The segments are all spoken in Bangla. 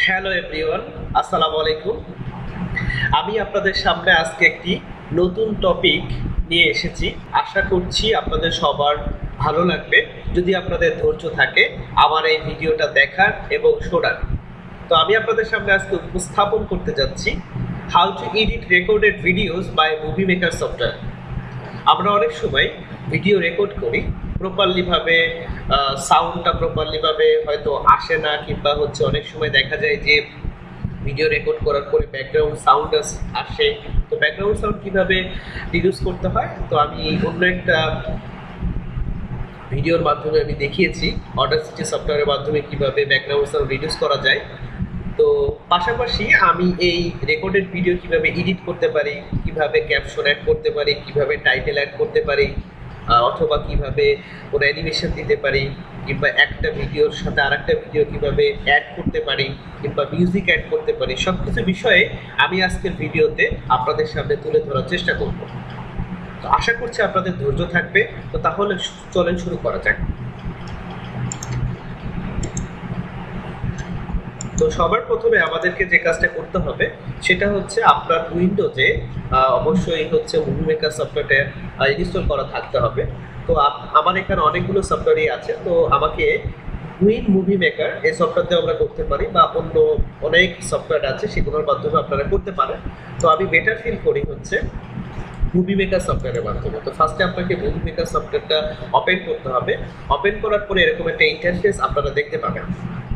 হ্যালো এভরিওয়ান, আসসালামু আলাইকুম। আমি আপনাদের সামনে আজকে একটি নতুন টপিক নিয়ে এসেছি। আশা করছি আপনাদের সবার ভালো লাগবে যদি আপনাদের ধৈর্য থাকে আমার এই ভিডিওটা দেখার এবং শোনার। তো আমি আপনাদের সামনে আজকে উপস্থাপন করতে যাচ্ছি how to edit recorded videos by movie maker software. আমরা অনেক সময় ভিডিও রেকর্ড করি, প্রপারলিভাবে সাউন্ডটা প্রপারলিভাবে হয়তো আসে না, কিংবা হচ্ছে অনেক সময় দেখা যায় যে ভিডিও রেকর্ড করার পরে ব্যাকগ্রাউন্ড সাউন্ড আসে। তো ব্যাকগ্রাউন্ড সাউন্ড কীভাবে রিডিউস করতে হয়, তো আমি অন্য একটা ভিডিওর মাধ্যমে আমি দেখিয়েছি অডাসিটি সফটওয়্যারের মাধ্যমে কীভাবে ব্যাকগ্রাউন্ড সাউন্ড রিডিউস করা যায়। তো পাশাপাশি আমি এই রেকর্ডেড ভিডিও কিভাবে এডিট করতে পারি, কিভাবে ক্যাপশন অ্যাড করতে পারি, কিভাবে টাইটেল অ্যাড করতে পারি, অথবা কিভাবে কোনো অ্যানিমেশন দিতে পারি, কিংবা একটা ভিডিওর সাথে আরেকটা ভিডিও কিভাবে অ্যাড করতে পারি, কিংবা মিউজিক অ্যাড করতে পারি, সব কিছু বিষয়ে আমি আজকের ভিডিওতে আপনাদের সামনে তুলে ধরার চেষ্টা করব। তো আশা করছি আপনাদের ধৈর্য থাকবে। তো তাহলে চলেন শুরু করা যাক। তো সবার প্রথমে আমাদেরকে যে কাজটা করতে হবে সেটা হচ্ছে আপনার উইন্ডোজে অবশ্যই হচ্ছে মুভি মেকার সফটওয়্যারটা ইনস্টল করা থাকতে হবে। তো আমার এখানে অনেকগুলো সফটওয়্যারই আছে, তো আমাকে উইন মুভি মেকার এই সফটওয়্যার দিয়ে আমরা করতে পারি, বা অন্য অনেক সফটওয়্যার আছে সেগুলোর মাধ্যমে আপনারা করতে পারেন। তো আমি বেটার ফিল করি হচ্ছে মুভি মেকার সফটওয়্যারের মাধ্যমে। তো ফার্স্টে আপনাকে মুভি মেকার সফটওয়্যারটা ওপেন করতে হবে। ওপেন করার পরে এরকম একটা ইন্টারফেস আপনারা দেখতে পাবেন।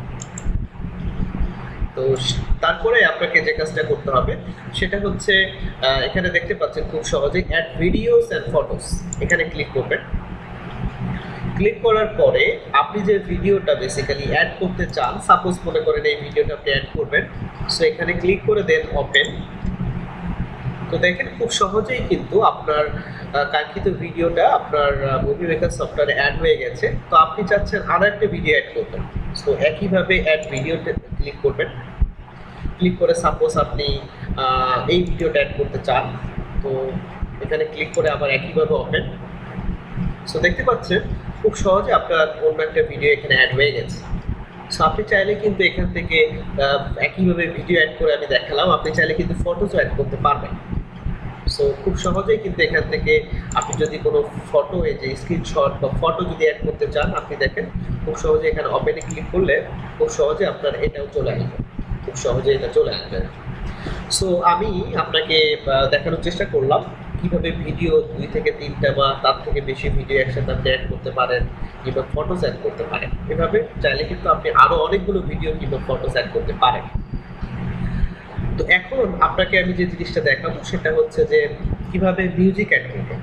তো তারপরে আপনাকে যে কাজটা করতে হবে সেটা হচ্ছে এখানে দেখতে পাচ্ছেন খুব সহজেই অ্যাড ভিডিওস অ্যান্ড ফটোস, এখানে ক্লিক করবেন। ক্লিক করার পরে আপনি যে ভিডিওটা বেসিক্যালি অ্যাড করতে চান, সাপোজ মনে করেন এই ভিডিওটা আপনি অ্যাড করবেন, সো এখানে ক্লিক করে দেন ওপেন। তো দেখেন খুব সহজেই কিন্তু আপনার কাঙ্ক্ষিত ভিডিওটা আপনার মুভি মেকার সফটওয়্যারে অ্যাড হয়ে গেছে। তো আপনি চাচ্ছেন আরও একটা ভিডিও অ্যাড করবেন, সো একইভাবে অ্যাড ভিডিওতে ক্লিক করবেন। ক্লিক করে সাপোজ আপনি এই ভিডিওটা অ্যাড করতে চান, তো এখানে ক্লিক করে আবার একইভাবে ওপেন। সো দেখতে পাচ্ছেন খুব সহজে আপনার অন্য একটা ভিডিও এখানে অ্যাড হয়ে গেছে। সো আপনি চাইলে কিন্তু এখান থেকে একইভাবে ভিডিও অ্যাড করে আমি দেখালাম, আপনি চাইলে কিন্তু ফটোসও অ্যাড করতে পারবেন। সো খুব সহজেই কিন্তু এখান থেকে আপনি যদি কোনো ফটো, এই যে স্ক্রিনশট বা ফটো যদি অ্যাড করতে চান, আপনি দেখেন খুব সহজে এখানে ওপেনে ক্লিক করলে খুব সহজে আপনার এটাও চলে আসবে, খুব সহজে এটা চলে আসবে। সো আমি আপনাকে দেখানোর চেষ্টা করলাম কিভাবে ভিডিও 2 থেকে 3টা বা তার থেকে বেশি ভিডিও একসাথে আপনি অ্যাড করতে পারেন, কিংবা ফটোস অ্যাড করতে পারেন। এভাবে চাইলে কিন্তু আপনি আরও অনেকগুলো ভিডিও কিংবা ফটোস অ্যাড করতে পারেন। তো এখন আপনাকে আমি যে জিনিসটা দেখাবো সেটা হচ্ছে যে কিভাবে মিউজিক অ্যাড করবেন।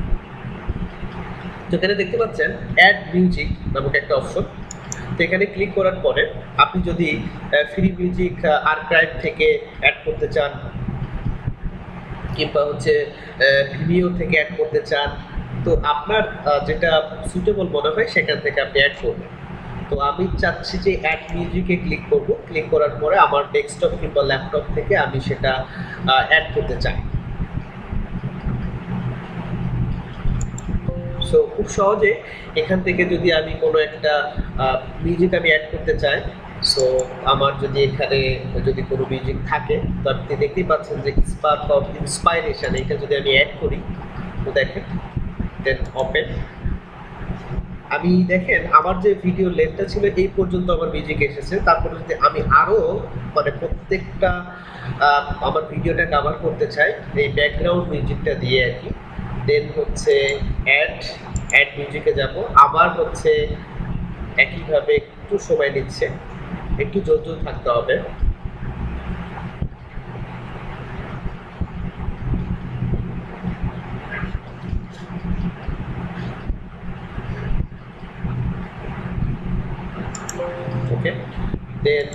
তো এখানে দেখতে পাচ্ছেন অ্যাড মিউজিক নামক একটা অপশন। তো এখানে ক্লিক করার পরে আপনি যদি ফ্রি মিউজিক আর্কাইভ থেকে অ্যাড করতে চান, কিংবা হচ্ছে ভিডিও থেকে অ্যাড করতে চান, তো আপনার যেটা সুটেবল মনে হয় সেখান থেকে আপনি অ্যাড করবেন। তো আমি চাচ্ছি যে অ্যাড মিউজিকে ক্লিক করব। ক্লিক করার পরে আমার ডেস্কটপ কিংবা ল্যাপটপ থেকে আমি সেটা অ্যাড করতে চাই। সো খুব সহজে এখান থেকে যদি আমি কোনো একটা মিউজিক আমি অ্যাড করতে চাই, সো আমার যদি এখানে যদি কোনো মিউজিক থাকে, তো আপনি দেখতেই পাচ্ছেন যে স্পার্ক অফ ইন্সপাইরেশন, এটা যদি আমি অ্যাড করি, তো দেখেন দেন ওপেন। আমি দেখেন আমার যে ভিডিও লেন্থটা ছিল এই পর্যন্ত আমার মিউজিক এসেছে। তারপরে যদি আমি আরও মানে প্রত্যেকটা আমার ভিডিওটা কভার করতে চাই এই ব্যাকগ্রাউন্ড মিউজিকটা দিয়ে আর কি, দেন হচ্ছে অ্যাড মিউজিকে যাব। আবার হচ্ছে একইভাবে একটু সময় নিচ্ছে, একটু ধৈর্য থাকতে হবে। ওকে, দেন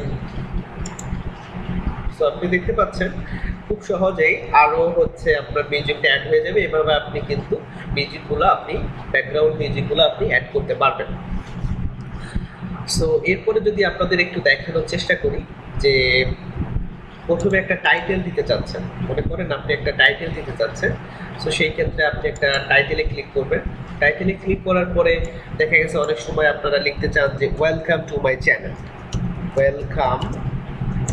সো আপনি দেখতে পাচ্ছেন খুব সহজেই আরও হচ্ছে আপনার মিউজিকটা অ্যাড হয়ে যাবে। এভাবে আপনি কিন্তু মিউজিকগুলো আপনি ব্যাকগ্রাউন্ড মিউজিকগুলো আপনি অ্যাড করতে পারবেন। সো এরপরে যদি আপনাদের একটু দেখানোর চেষ্টা করি যে প্রথমে একটা টাইটেল দিতে চাচ্ছেন, মনে করেন আপনি একটা টাইটেল দিতে চাচ্ছেন। সো সেই ক্ষেত্রে আপনি একটা টাইটেলে ক্লিক করবেন। টাইটেলে ক্লিক করার পরে দেখা গেছে অনেক সময় আপনারা লিখতে চান যে welcome to my channel, welcome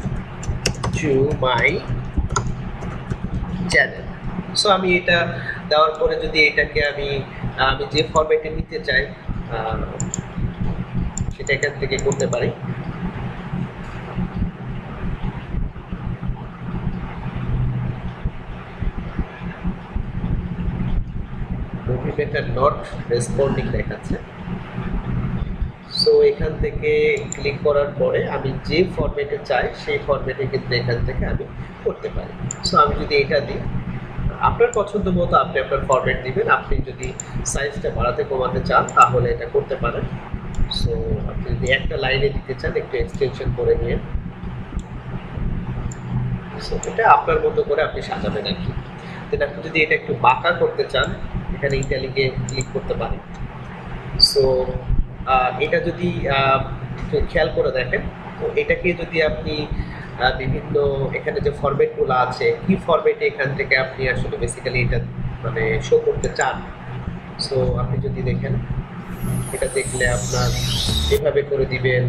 to my channel. So আমি এটা দেওয়ার পরে যদি এটাকে আমি আমি যে ফরম্যাটে নিতে চাই সেটা এখান থেকে করতে পারি। মুভি মেকার নট রেসপন্ডিং দেখাচ্ছে। সো এখান থেকে ক্লিক করার পরে আমি যে ফরম্যাটে চাই সেই ফরম্যাটে কিন্তু এখান থেকে আমি করতে পারি। সো আমি যদি এটা দিই, আপনার পছন্দ মতো আপনি আপনার ফরম্যাট দিবেন। আপনি যদি সাইজটা বাড়াতে কমাতে চান তাহলে এটা করতে পারেন। সো আপনি যদি একটা লাইনে দিতে চান একটু এক্সটেনশন করে নিয়ে, সো এটা আপনার মতো করে আপনি সাজাবেন আর কি। দেন আপনি যদি এটা একটু বাঁকা করতে চান এখানে ইটালিকে ক্লিক করতে পারেন। সো এটা যদি খেয়াল করে দেখেন, তো এটাকে যদি আপনি বিভিন্ন এখানে যে ফরম্যাটগুলো আছে কি ফরম্যাটে এখান থেকে আপনি আসলে বেসিক্যালি এটা মানে শো করতে চান। সো আপনি যদি দেখেন এটা দেখলে আপনার এভাবে করে দিবেন,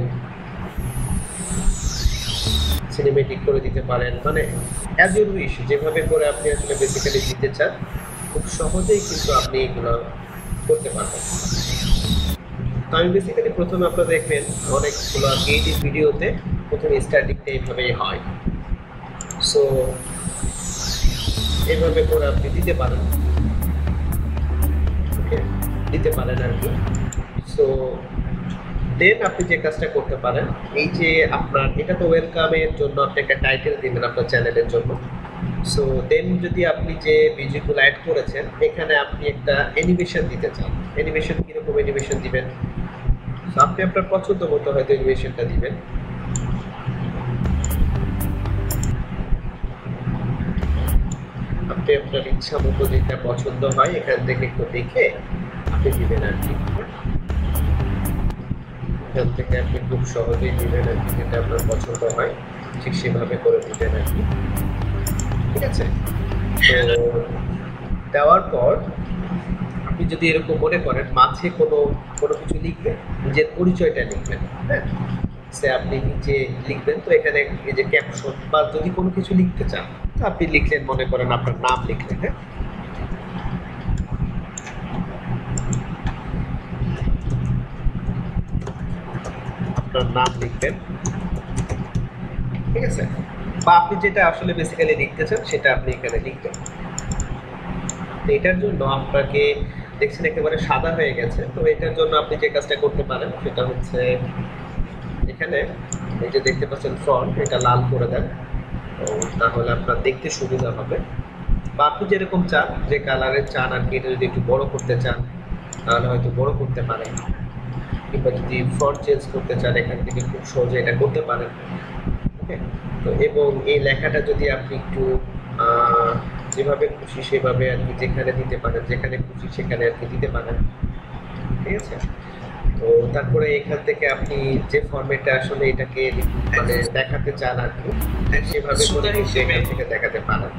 সিনেমেটিক করে দিতে পারেন, মানে অ্যাজ ইউর উইশ যেভাবে করে আপনি আসলে বেসিক্যালি দিতে চান খুব সহজেই কিন্তু আপনি এগুলো করতে পারবেন। তো আমি বেসিক্যালি প্রথমে আপনারা দেখবেন অনেকগুলো ক্রিয়েটিভ ভিডিওতে প্রথমে স্টার্টিংটা এইভাবেই হয়। সো এইভাবে করে আপনি দিতে পারেন, ওকে দিতে পারেন আর কি। সো দেন আপনি যে কাজটা করতে পারেন, এই যে আপনার এটা তো ওয়েলকামের জন্য আপনি একটা টাইটেল দিবেন আপনার চ্যানেলের জন্য। সো দেন যদি আপনি যে ভিডিওগুলো অ্যাড করেছেন এখানে আপনি একটা অ্যানিমেশন দিতে চান, অ্যানিমেশন কীরকম অ্যানিমেশন দিবেন, সো আপনি আপনার পছন্দ মতো হয়তো অ্যানিমেশনটা দিবেন। আপনি আপনার ইচ্ছা মতো যেটা পছন্দ হয় এখান থেকে একটু দেখে আপনি দিবেন আর কি। এখান থেকে আপনি খুব সহজেই দিবেন আর কি, যেটা আপনার পছন্দ হয় ঠিক সেভাবে করে দিবেন আর কি, ঠিক আছে। তো দেওয়ার পর আপনি যদি এরকম মনে করেন মাঝে কোনো কিছু লিখবেন, নিজের পরিচয়টা লিখবেন, হ্যাঁ সে আপনি নিচে লিখবেন। তো এখানে এই যে ক্যাপশন বা যদি কোনো কিছু লিখতে চান তো আপনি লিখলেন, মনে করেন আপনার নাম লিখলেন, হ্যাঁ আপনার নাম লিখবেন, ঠিক আছে, বা আপনি যেটা আসলে বেসিক্যালি লিখতে চান সেটা আপনি এখানে লিখবেন। তো এটার জন্য আপনাকে দেখছেন একেবারে সাদা হয়ে গেছে। তো এটার জন্য আপনি যে কাজটা করতে পারেন সেটা হচ্ছে এখানে এই যে দেখতে পাচ্ছেন ফন্ট, এটা লাল করে দেন, তো তাহলে আপনার দেখতে সুবিধা হবে। বা আপনি যেরকম চান যে কালারের চান আর কি, এটা যদি একটু বড় করতে চান তাহলে হয়তো বড় করতে পারেন, কিংবা যদি ফন্ট চেঞ্জ করতে চান এখান থেকে খুব সহজে এটা করতে পারেন, ওকে। তো এবং এই লেখাটা যদি আপনি একটু যেভাবে খুশি সেভাবে আর কি যেখানে দিতে পারেন, যেখানে খুশি সেখানে আর কি দিতে পারেন, ঠিক আছে। তো তারপরে এখান থেকে আপনি যে ফরম্যাটে আসলে এটাকে মানে দেখাতে চান আর কি সেভাবে করে সেখান থেকে দেখাতে পারেন।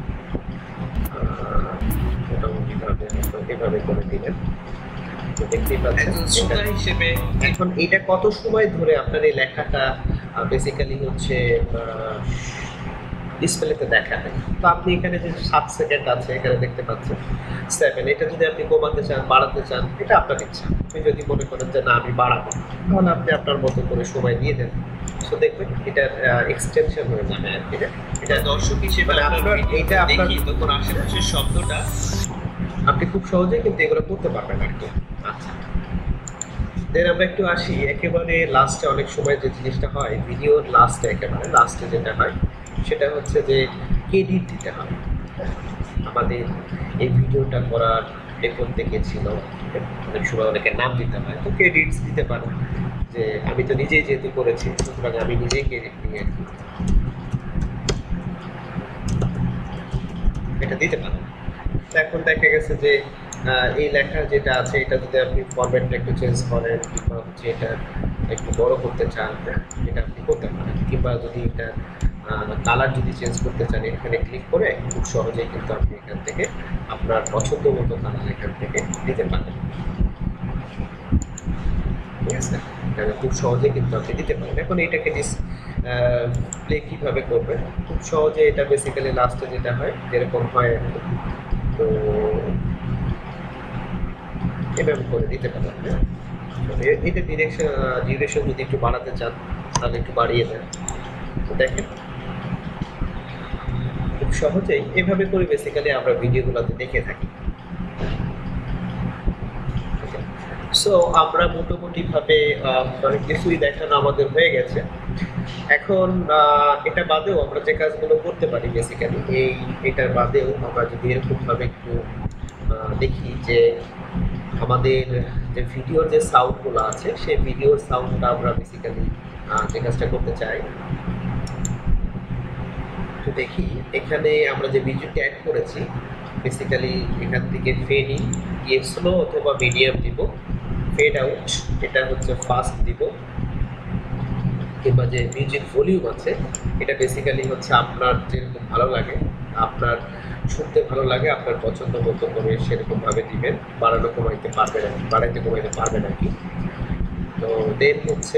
মোটামুটি ভাবে এভাবে করে দিলেন, তো দেখতেই পাচ্ছেন। এখন এটা কত সময় ধরে আপনার এই লেখাটা বেসিক্যালি হচ্ছে ডিসপ্লেতে দেখাবে। তো আপনি এখানে যে 7 সেকেন্ড আছে এখানে দেখতে পাচ্ছেন 7, এটা যদি আপনি কমাতে চান বাড়াতে চান এটা আপনার ইচ্ছা। আপনি যদি মনে করেন যে না আমি বাড়াবো তাহলে আপনি আপনার মতো করে সময় দিয়ে দেন। সো দেখবেন এটা এক্সটেনশন হয়ে যাবে আর কি। এটা দর্শক হিসেবে আপনার এটা আপনার তখন আশেপাশে শব্দটা আপনি খুব সহজেই কিন্তু এগুলো করতে পারবেন আর কি। আচ্ছা, দেন আমরা একটু আসি একেবারে লাস্টে। অনেক সময় যে জিনিসটা হয় ভিডিওর লাস্টে, একেবারে লাস্টে যেটা হয় সেটা হচ্ছে যে ক্রেডিট দিতে হবে। আমাদের এই ভিডিওটা করার এখন থেকে ছিল অনেক সময় অনেকের নাম দিতে হয়, তো ক্রেডিটস দিতে পারেন যে আমি তো নিজেই যেহেতু করেছি সুতরাং আমি নিজেই ক্রেডিট নিয়ে আর কি এটা দিতে পারেন। তো এখন দেখা গেছে যে এই লেখা যেটা আছে এটা যদি আপনি ফরম্যাটটা একটু চেঞ্জ করেন কিংবা হচ্ছে এটা একটু বড় করতে চান এটা আপনি করতে পারেন, কিংবা যদি এটা কালার যদি চেঞ্জ করতে চান এখানে ক্লিক করে খুব সহজেই কিন্তু আপনি এখান থেকে আপনার পছন্দ মতো কালার এখান থেকে দিতে পারেন, ঠিক আছে। খুব সহজে কিন্তু আপনি দিতে পারেন। এখন এটাকে প্লে কীভাবে করবেন, খুব সহজে এটা বেসিক্যালি লাস্টে যেটা হয় যেরকম হয় আর কি, তো এভাবে করে দিতে পারেন। হ্যাঁ, এটা ডিউরেশন যদি একটু বাড়াতে চান তাহলে একটু বাড়িয়ে দেন। তো দেখেন খুব সহজেই এভাবে করে বেসিক্যালি আমরা ভিডিওগুলোতে দেখে থাকি। সো আমরা মোটামুটিভাবে অনেক কিছুই দেখানো আমাদের হয়ে গেছে। এখন এটা বাদেও আমরা যে কাজগুলো করতে পারি বেসিক্যালি এটার বাদেও আমরা যদি এরকমভাবে একটু দেখি যে আমাদের যে ভিডিওর যে সাউন্ডগুলো আছে সেই ভিডিওর সাউন্ডটা আমরা বেসিক্যালি যে কাজটা করতে চাই, তো দেখি এখানে আমরা যে ভিডিওটি অ্যাড করেছি বেসিক্যালি এখান থেকে ফেড ইন স্লো অথবা মিডিয়াম দিব, ফেড আউট এটা হচ্ছে ফাস্ট দিব, কিংবা যে মিউজিক ভলিউম আছে এটা বেসিক্যালি হচ্ছে আপনার যেরকম ভালো লাগে, আপনার শুনতে ভালো লাগে, আপনার পছন্দ মতো করে সেরকমভাবে দিবেন, বাড়াইতে কমাইতে পারবেন আর কি। তো দেন হচ্ছে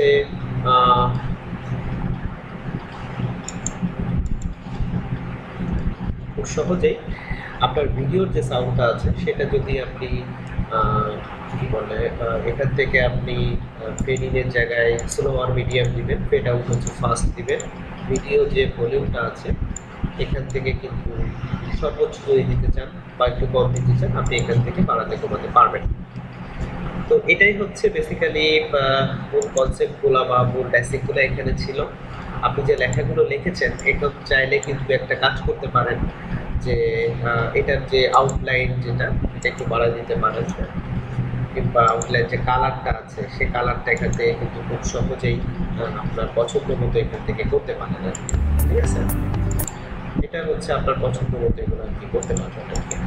খুব সহজেই আপনার ভিডিওর যে সাউন্ডটা আছে সেটা যদি আপনি কি বলে এখান থেকে আপনি ফেডিংয়ের জায়গায় স্লো আর মিডিয়াম দিবেন, ফেড আউট হচ্ছে ফাস্ট দিবেন, ভিডিও যে ভলিউমটা আছে এখান থেকে কিন্তু সর্বোচ্চ যদি দিতে চান বা একটু কম দিতে চান আপনি এখান থেকে বাড়াতে কমাতে পারবেন। তো এটাই হচ্ছে বেসিক্যালি মূল কনসেপ্টগুলো বা মূল বেসিকগুলো এখানে ছিল। আপনি যে লেখাগুলো লিখেছেন এখন চাইলে কিন্তু একটা কাজ করতে পারেন যে এটার যে আউটলাইন যেটা এটা একটু বাড়া দিতে পারেন, কিংবা আউটলাইন যে কালারটা আছে সেই কালারটা এখান থেকে কিন্তু খুব সহজেই আপনার পছন্দ মতো এখান থেকে করতে পারেন আর কি। ঠিক আছে, এটা হচ্ছে আপনার পছন্দ মতো এগুলো আর কি করতে পারবেন আর কি।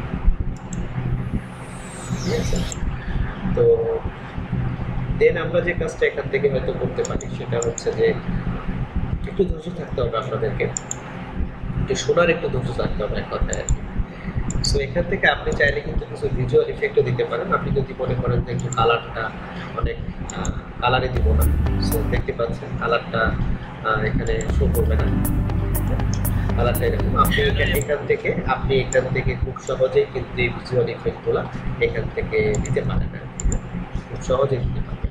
ঠিক আছে, তো দেন আমরা যে কাজটা এখান থেকে হয়তো করতে পারি সেটা হচ্ছে যে একটু ধৈর্য থাকতে হবে আপনাদেরকে, একটু শোনার একটু ধৈর্য থাকতে হবে এক কথায় আর কি। সো এখান থেকে আপনি চাইলে কিন্তু কিছু ভিজুয়াল ইফেক্টও দিতে পারেন। আপনি যদি মনে করেন যে একটু কালারটা অনেক কালারে দিব না, সো দেখতে পাচ্ছেন কালারটা এখানে শো করবে না, কালারটা এরকম আপনি এখান থেকে খুব সহজেই কিন্তু এই ভিজুয়াল ইফেক্টগুলো এখান থেকে দিতে পারেন আর কি, খুব সহজেই দিতে পারবেন।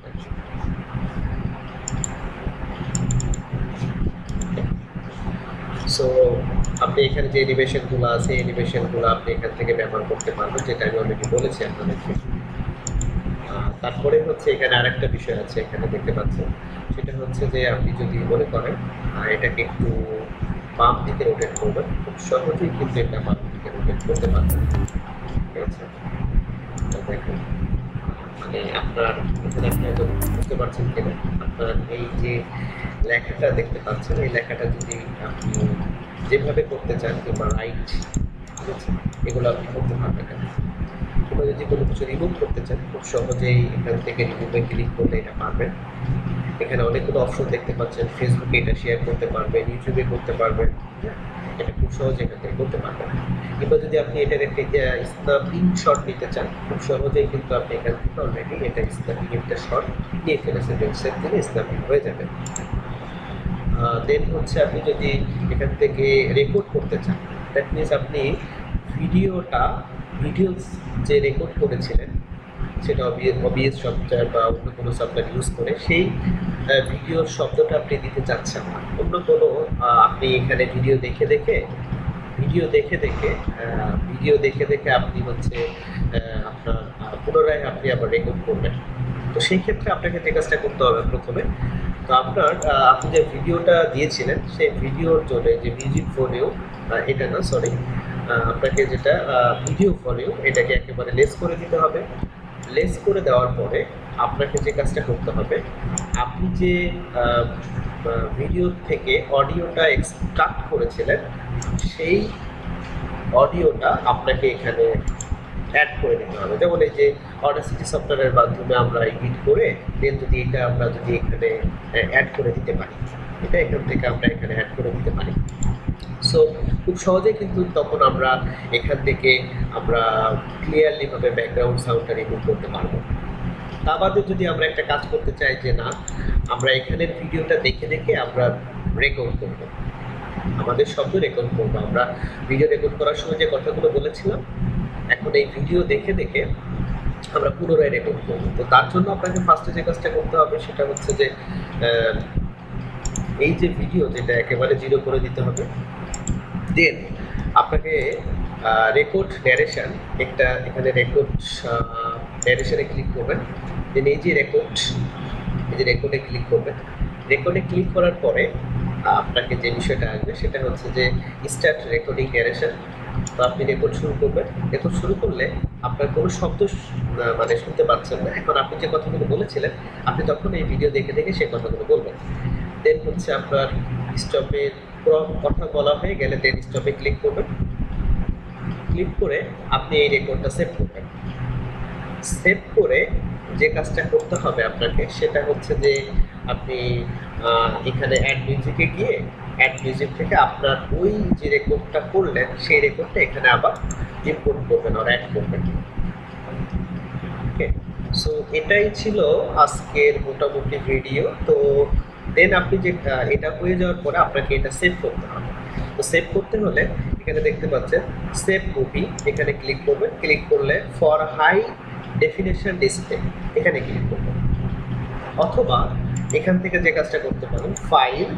সো আপনি এখানে যে অ্যানিমেশনগুলো আছে অ্যানিমেশনগুলো আপনি এখান থেকে ব্যবহার করতে পারবেন, যেটা আমি অলরেডি বলেছি আপনাদেরকে। তারপরে হচ্ছে এখানে আরেকটা বিষয় আছে এখানে দেখতে পাচ্ছেন, সেটা হচ্ছে যে আপনি যদি মনে করেন এটাকে একটু বাম দিকে রোটেট করবেন, খুব সহজেই কিন্তু এটা বাম দিকে রোটেট করতে পারবেন। ঠিক আছে, দেখুন মানে আপনার এখানে আপনি হয়তো বুঝতে পারছেন কিনা, আপনার এই যে লেখাটা দেখতে পাচ্ছেন এই লেখাটা যদি আপনি যেভাবে করতে চান কিংবা রাইট, ঠিক আছে, এগুলো আপনি করতে পারবেন। কিংবা যদি কোনো কিছু রিমুভ করতে চান খুব সহজেই এখান থেকে রিমুভে ক্লিক করলে এটা পারবেন। এখানে অনেকগুলো অপশন দেখতে পাচ্ছেন, ফেসবুকে এটা শেয়ার করতে পারবেন, ইউটিউবে করতে পারবেন, এটা খুব সহজে এখান থেকে করতে পারবেন। কিংবা যদি আপনি এটার একটা স্ন্যাপিং শট নিতে চান খুব সহজেই কিন্তু আপনি এখান থেকে অলরেডি এটা স্ন্যাপিং একটা শট নিয়ে ফেলেছেন, ওয়েবসাইট থেকে স্ন্যাপিং হয়ে যাবে। দেন হচ্ছে আপনি যদি এখান থেকে রেকর্ড করতে চান, দ্যাট মিনস আপনি ভিডিও যে রেকর্ড করেছিলেন সেটা OBS সফটওয়্যার বা অন্য কোনো সফটওয়্যার ইউজ করে সেই ভিডিওর শব্দটা আপনি দিতে চাচ্ছেন না, অন্য কোনো আপনি এখানে ভিডিও দেখে দেখে আপনি হচ্ছে আপনার পুনরায় আপনি আবার রেকর্ড করবেন। তো সেই ক্ষেত্রে আপনাকে যে কাজটা করতে হবে প্রথমে, তো আপনি যে ভিডিওটা দিয়েছিলেন সেই ভিডিওর জন্য যে মিউজিক ভলিউম এটা না সরি আপনাকে যেটা ভিডিও ভলিউম এটাকে একেবারে লেস করে দিতে হবে। লেস করে দেওয়ার পরে আপনাকে যে কাজটা করতে হবে, আপনি যে ভিডিও থেকে অডিওটা এক্সট্রাক্ট করেছিলেন সেই অডিওটা আপনাকে এখানে অ্যাড করে দিতে হবে। যেমন এই যে অডাসিটি সফটওয়্যারের মাধ্যমে আমরা এডিট করে দেন যদি এটা আমরা যদি এখানে অ্যাড করে দিতে পারি, এটা এখান থেকে আমরা এখানে অ্যাড করে দিতে পারি। সো খুব সহজে কিন্তু তখন আমরা এখান থেকে আমরা ক্লিয়ারলিভাবে ব্যাকগ্রাউন্ড সাউন্ডটা রিমুভ করতে পারবো। তা বাদে যদি আমরা একটা কাজ করতে চাই যে না, আমরা এখানের ভিডিওটা দেখে দেখে আমরা রেকর্ড করবো, আমাদের শব্দ রেকর্ড করবো, আমরা ভিডিও রেকর্ড করার সময় যে কথাগুলো বলেছিলাম এখন এই ভিডিও দেখে দেখে আমরা পুনরায় রেকর্ড করবো। তো তার জন্য আপনাকে ফার্স্টে যে কাজটা করতে হবে সেটা হচ্ছে যে এই যে ভিডিও যেটা একেবারে 0 করে দিতে হবে। দেন আপনাকে রেকর্ড ন্যারেশন, একটা এখানে রেকর্ড ন্যারেশনে ক্লিক করবেন। দেন এই যে রেকর্ডে ক্লিক করবেন। রেকর্ডে ক্লিক করার পরে আপনাকে যে বিষয়টা আসবে সেটা হচ্ছে যে স্টার্ট রেকর্ডিং ন্যারেশন। তো আপনি রেকর্ড শুরু করবেন। রেকর্ড শুরু করলে আপনার কোনো শব্দ মানে শুনতে পাচ্ছেন না। এখন আপনি যে কথাগুলো বলেছিলেন আপনি তখন এই ভিডিও দেখে দেখে সেই কথাগুলো বলবেন। দেন হচ্ছে আপনার স্টপের কথা বলা হয়ে গেলে দেন স্টপে ক্লিক করবেন। ক্লিক করে আপনি এই রেকর্ডটা সেভ করবেন। সেভ করে যে কাজটা করতে হবে আপনাকে সেটা হচ্ছে যে আপনি এখানে অ্যাড মিউজিকে গিয়ে অ্যাড মিউজিক থেকে আপনার ওই যে রেকর্ডটা করলেন সেই রেকর্ডটা এখানে আবার ইম্পোর্ট করবেন আর অ্যাড করবেন। ওকে, সো এটাই ছিল আজকের মোটামুটি ভিডিও। তো দেন আপনি যে এটা হয়ে যাওয়ার পরে আপনাকে এটা সেভ করতে হবে। তো সেভ করতে হলে এখানে দেখতে পাচ্ছেন সেভ মুভি, এখানে ক্লিক করবেন। ক্লিক করলে ফর হাই ডেফিনেশন ডিসপ্লে এখানে ক্লিক করবেন, অথবা এখান থেকে যে কাজটা করতে পারেন ফাইল,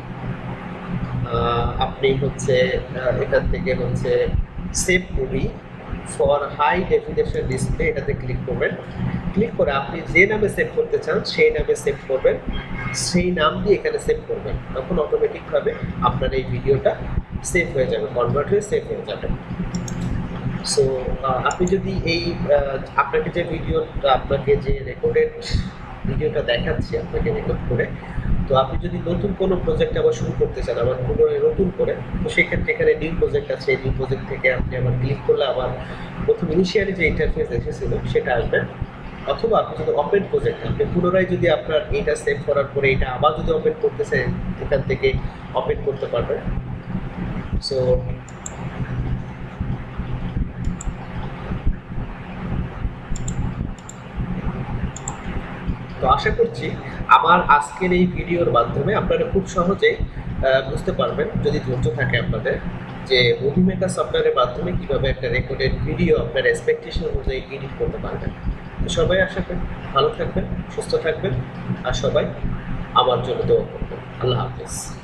আপনি হচ্ছে এখান থেকে হচ্ছে save movie for high definition display এটাতে ক্লিক করবেন। ক্লিক করে আপনি যে নামে সেভ করতে চান সেই নামে সেভ করবেন, সেই নাম দিয়ে এখানে সেভ করবেন। তখন অটোমেটিকভাবে আপনার এই ভিডিওটা সেভ হয়ে যাবে, কনভার্ট হয়ে সেভ হয়ে যাবে। সো আপনি যদি এই আপনাকে যে ভিডিওটা আপনাকে যে রেকর্ডেড ভিডিওটা দেখাচ্ছি আপনাকে রেকর্ড করে, তো আপনি যদি নতুন কোনো প্রজেক্ট আবার শুরু করতে চান আবার পুনরায় নতুন করে, তো সেক্ষেত্রে এখানে নিউ প্রজেক্ট আছে। এই নিউ প্রজেক্ট থেকে আপনি আবার ক্লিক করলে আবার প্রথম ইনিশিয়ালি যে ইন্টারফেস এসেছিল সেটা আসবে। অথবা আপনি যদি ওপেন প্রজেক্ট, আপনি পুনরায় যদি আপনার এইটা সেভ করার পরে এটা আবার যদি ওপেন করতে চান এখান থেকে ওপেন করতে পারবেন। সো তো আশা করছি আমার আজকের এই ভিডিওর মাধ্যমে আপনারা খুব সহজেই বুঝতে পারবেন, যদি ধৈর্য থাকে আপনাদের, যে মুভি মেকার সফটওয়্যারের মাধ্যমে কীভাবে একটা রেকর্ডেড ভিডিও আপনার এক্সপেকটেশন অনুযায়ী এডিট করতে পারবেন। তো সবাই আশা করি ভালো থাকবেন, সুস্থ থাকবেন, আর সবাই আমার জন্য দোয়া করবেন। আল্লাহ হাফেজ।